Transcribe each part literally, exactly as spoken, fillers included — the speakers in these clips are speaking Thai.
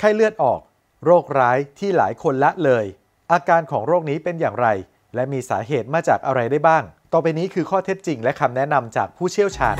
ข้เลือดออกโรคร้ายที่หลายคนละเลยอาการของโรคนี้เป็นอย่างไรและมีสาเหตุมาจากอะไรได้บ้างต่อไปนี้คือข้อเท็จจริงและคำแนะนำจากผู้เชี่ยวชาญ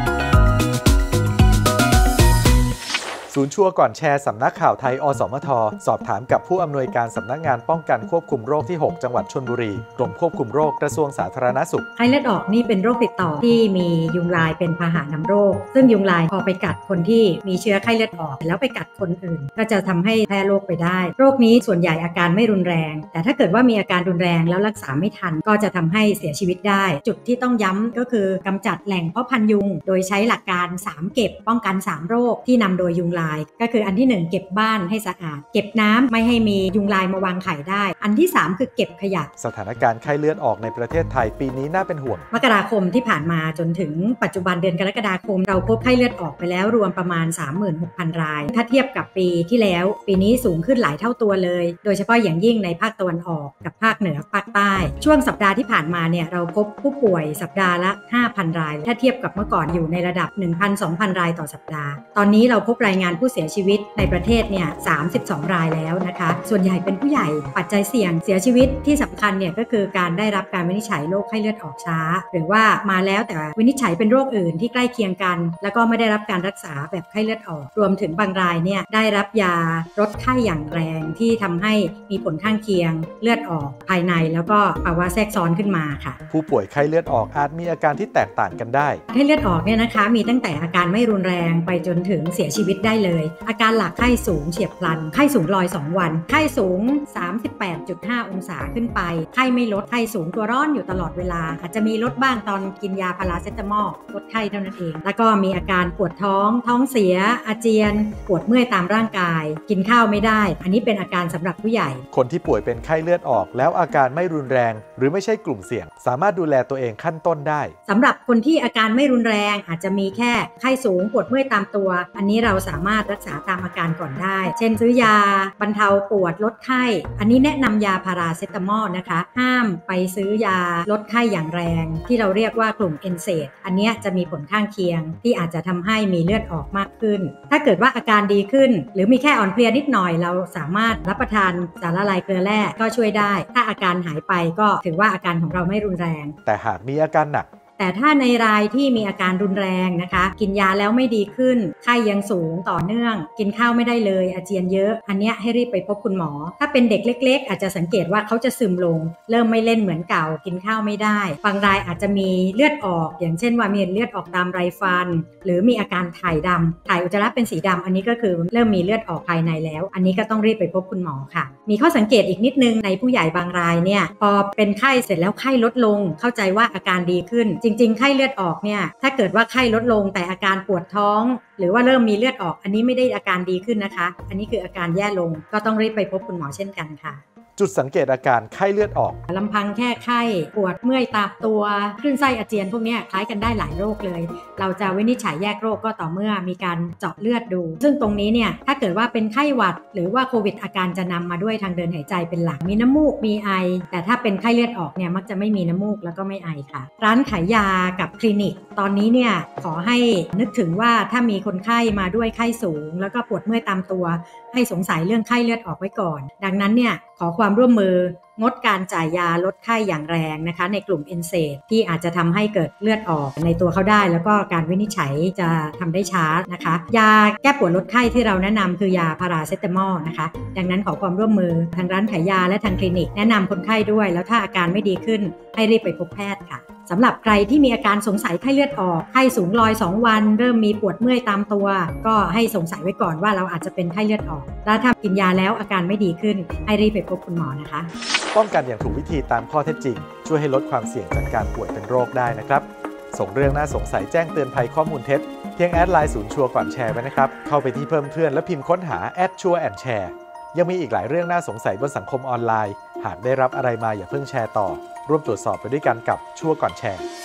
ศูนย์ชัวร์ก่อนแชร์สำนักข่าวไทยอสมทสอบถามกับผู้อำนวยการสำนักงานป้องกันควบคุมโรคที่หกจังหวัดชลบุรีกรมควบคุมโรคกระทรวงสาธารณสุขไข้เลือดออกนี่เป็นโรคติดต่อที่มียุงลายเป็นพาหะนำโรคซึ่งยุงลายพอไปกัดคนที่มีเชื้อไข้เลือดออกแล้วไปกัดคนอื่นก็จะทำให้แพร่โรคไปได้โรคนี้ส่วนใหญ่อาการไม่รุนแรงแต่ถ้าเกิดว่ามีอาการรุนแรงแล้วรักษาไม่ทันก็จะทำให้เสียชีวิตได้จุดที่ต้องย้ำก็คือกำจัดแหล่งเพาะพันธุ์ยุงโดยใช้หลักการสามเก็บป้องกันสามโรคที่นำโดยยุงลายก็คืออันที่หนึ่งเก็บบ้านให้สะอาดเก็บน้ำไม่ให้มียุงลายมาวางไข่ได้อันที่สามคือเก็บขยะสถานการณ์ไข้เลือดออกในประเทศไทยปีนี้น่าเป็นห่วงมกราคมที่ผ่านมาจนถึงปัจจุบันเดือนกรกฎาคมเราพบไข้เลือดออกไปแล้วรวมประมาณ สามหมื่นหกพัน รายถ้าเทียบกับปีที่แล้วปีนี้สูงขึ้นหลายเท่าตัวเลยโดยเฉพาะอย่างยิ่งในภาคตะวันออกกับภาคเหนือภาคใต้ช่วงสัปดาห์ที่ผ่านมาเนี่ยเราพบผู้ป่วยสัปดาห์ละ ห้าพัน รายถ้าเทียบกับเมื่อก่อนอยู่ในระดับ หนึ่งพัน สองพัน รายต่อสัปดาห์ตอนนี้เราพบรายงานผู้เสียชีวิตในประเทศเนี่ยสามสิบสอง รายแล้วนะคะส่วนใหญ่เป็นผู้ใหญ่ปัจจัยเสี่ยงเสียชีวิตที่สำคัญเนี่ยก็คือการได้รับการวินิจฉัยโรคไข้เลือดออกช้าหรือว่ามาแล้วแต่วินิจฉัยเป็นโรคอื่นที่ใกล้เคียงกันแล้วก็ไม่ได้รับการรักษาแบบไข้เลือดออกรวมถึงบางรายเนี่ยได้รับยาลดไข้อย่างแรงที่ทำให้มีผลข้างเคียงเลือดออกภายในแล้วก็ภาวะแทรกซ้อนขึ้นมาค่ะผู้ป่วยไข้เลือดออกอาจมีอาการที่แตกต่างกันได้ไข้เลือดออกเนี่ยนะคะมีตั้งแต่อาการไม่รุนแรงไปจนถึงเสียชีวิตได้เลยอาการหลักไข้สูงเฉียบพลันไข้สูงลอยสองวันไข้สูง สามสิบแปดจุดห้า องศาขึ้นไปไข้ไม่ลดไข้สูงตัวร้อนอยู่ตลอดเวลาอาจจะมีลดบ้างตอนกินยาพาราเซตามอลลดไข้เท่านั้นเองแล้วก็มีอาการปวดท้องท้องเสียอาเจียนปวดเมื่อยตามร่างกายกินข้าวไม่ได้อันนี้เป็นอาการสำหรับผู้ใหญ่คนที่ป่วยเป็นไข้เลือดออกแล้วอาการไม่รุนแรงหรือไม่ใช่กลุ่มเสี่ยงสามารถดูแลตัวเองขั้นต้นได้สำหรับคนที่อาการไม่รุนแรงอาจจะมีแค่ไข้สูงปวดเมื่อยตามตัวอันนี้เราสามารถรักษาตามอาการก่อนได้เช่นซื้อยาบรรเทาปวดลดไข้อันนี้แนะนำยาพาราเซตามอลนะคะห้ามไปซื้อยาลดไข้อย่างแรงที่เราเรียกว่ากลุ่มเอนเซดอันนี้จะมีผลข้างเคียงที่อาจจะทำให้มีเลือดออกมากขึ้นถ้าเกิดว่าอาการดีขึ้นหรือมีแค่อ่อนเพลียนิดหน่อยเราสามารถรับประทานสารละลายเกลือแร่ก็ช่วยได้ถ้าอาการหายไปก็ถือว่าอาการของเราไม่รุนแรงแต่หากมีอาการหนักแต่ถ้าในรายที่มีอาการรุนแรงนะคะกินยาแล้วไม่ดีขึ้นไข้ยังสูงต่อเนื่องกินข้าวไม่ได้เลยอาเจียนเยอะอันนี้ให้รีบไปพบคุณหมอถ้าเป็นเด็กเล็กๆอาจจะสังเกตว่าเขาจะซึมลงเริ่มไม่เล่นเหมือนเก่ากินข้าวไม่ได้บางรายอาจจะมีเลือดออกอย่างเช่นว่ามีเลือดออกตามไรฟันหรือมีอาการถ่ายดำถ่ายอุจจาระเป็นสีดำอันนี้ก็คือเริ่มมีเลือดออกภายในแล้วอันนี้ก็ต้องรีบไปพบคุณหมอค่ะมีข้อสังเกตอีกนิดนึงในผู้ใหญ่บางรายเนี่ยพอเป็นไข้เสร็จแล้วไข้ลดลงเข้าใจว่าอาการดีขึ้นจริงๆไข้เลือดออกเนี่ยถ้าเกิดว่าไข้ลดลงแต่อาการปวดท้องหรือว่าเริ่มมีเลือดออกอันนี้ไม่ได้อาการดีขึ้นนะคะอันนี้คืออาการแย่ลงก็ต้องรีบไปพบคุณหมอเช่นกันค่ะจุดสังเกตอาการไข้เลือดออกลำพังแค่ไข้ปวดเมื่อยตามตัวคลื่นไส้อาเจียนพวกนี้คล้ายกันได้หลายโรคเลยเราจะวินิจฉัยแยกโรคก็ต่อเมื่อมีการเจาะเลือดดูซึ่งตรงนี้เนี่ยถ้าเกิดว่าเป็นไข้หวัดหรือว่าโควิดอาการจะนำมาด้วยทางเดินหายใจเป็นหลักมีน้ำมูกมีไอแต่ถ้าเป็นไข้เลือดออกเนี่ยมักจะไม่มีน้ำมูกแล้วก็ไม่ไอค่ะร้านขายยากับคลินิกตอนนี้เนี่ยขอให้นึกถึงว่าถ้ามีคนไข้มาด้วยไข้สูงแล้วก็ปวดเมื่อยตามตัวให้สงสัยเรื่องไข้เลือดออกไว้ก่อนดังนั้นเนี่ยขอความร่วมมืองดการจ่ายยาลดไข้อย่างแรงนะคะในกลุ่มเอนเซดที่อาจจะทำให้เกิดเลือดออกในตัวเขาได้แล้วก็การวินิจฉัยจะทำได้ช้านะคะยาแก้ปวดลดไข้ที่เราแนะนำคือยาพาราเซตามอลนะคะดังนั้นขอความร่วมมือทางร้านขายยาและทางคลินิกแนะนำคนไข้ด้วยแล้วถ้าอาการไม่ดีขึ้นให้รีบไปพบแพทย์ค่ะสำหรับใครที่มีอาการสงสัยไข้เลือดออกไข้สูงลอยสองวันเริ่มมีปวดเมื่อยตามตัวก็ให้สงสัยไว้ก่อนว่าเราอาจจะเป็นไข้เลือดออกแล้วถ้ากินยาแล้วอาการไม่ดีขึ้นให้รีบไปพบคุณหมอนะคะป้องกันอย่างถูกวิธีตามข้อเท็จจริงช่วยให้ลดความเสี่ยงจากการป่วยเป็นโรคได้นะครับส่งเรื่องน่าสงสัยแจ้งเตือนภัยข้อมูลเท็จเพียงแอดไลน์ศูนย์ชัวร์ก่อนแชร์ไว้นะครับเข้าไปที่เพิ่มเพื่อนและพิมพ์ค้นหาแอดชัวร์แอนด์แชร์ยังมีอีกหลายเรื่องน่าสงสัยบนสังคมออนไลน์หากได้รับอะไรมาอย่าเพิ่งแชร์ต่อร่วมตรวจสอบไปด้วยกันกับชัวร์ก่อนแชร์